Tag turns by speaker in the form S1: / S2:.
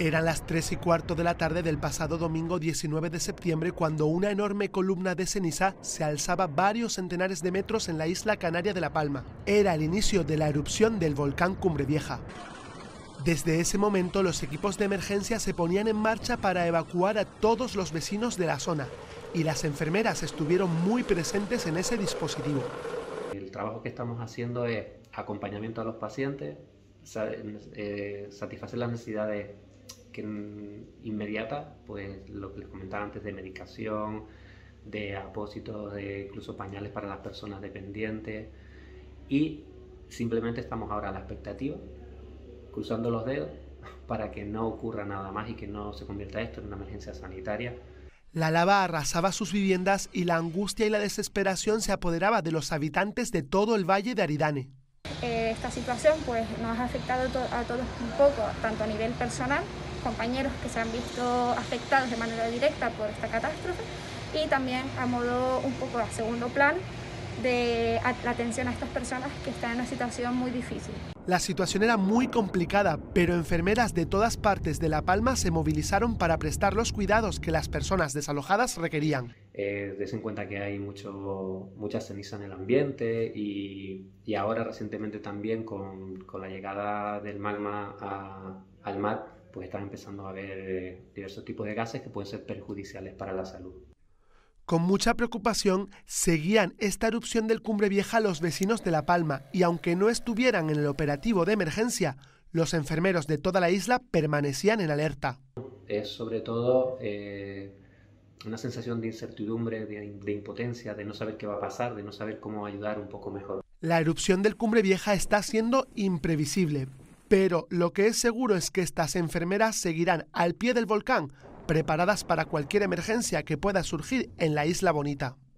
S1: Eran las 3:15 de la tarde del pasado domingo 19 de septiembre cuando una enorme columna de ceniza se alzaba varios centenares de metros en la isla canaria de La Palma. Era el inicio de la erupción del volcán Cumbre Vieja. Desde ese momento los equipos de emergencia se ponían en marcha para evacuar a todos los vecinos de la zona y las enfermeras estuvieron muy presentes en ese dispositivo.
S2: El trabajo que estamos haciendo es acompañamiento a los pacientes, satisfacer las necesidades inmediatas, pues lo que les comentaba antes de medicación, de apósitos, de incluso pañales para las personas dependientes, y simplemente estamos ahora a la expectativa, cruzando los dedos para que no ocurra nada más y que no se convierta esto en una emergencia sanitaria.
S1: La lava arrasaba sus viviendas y la angustia y la desesperación se apoderaba de los habitantes de todo el valle de Aridane.
S3: Esta situación pues, nos ha afectado a todos un poco, tanto a nivel personal, compañeros que se han visto afectados de manera directa por esta catástrofe, y también a modo un poco a segundo plan de la atención a estas personas que están en una situación muy difícil.
S1: La situación era muy complicada, pero enfermeras de todas partes de La Palma se movilizaron para prestar los cuidados que las personas desalojadas requerían.
S2: Des en cuenta que hay mucha ceniza en el ambiente y ahora recientemente también con la llegada del magma al mar, pues están empezando a haber diversos tipos de gases que pueden ser perjudiciales para la salud.
S1: Con mucha preocupación seguían esta erupción del Cumbre Vieja los vecinos de La Palma y aunque no estuvieran en el operativo de emergencia, los enfermeros de toda la isla permanecían en alerta.
S2: Es sobre todo una sensación de incertidumbre, de impotencia, de no saber qué va a pasar, de no saber cómo ayudar un poco mejor.
S1: La erupción del Cumbre Vieja está siendo imprevisible, pero lo que es seguro es que estas enfermeras seguirán al pie del volcán, preparadas para cualquier emergencia que pueda surgir en la Isla Bonita.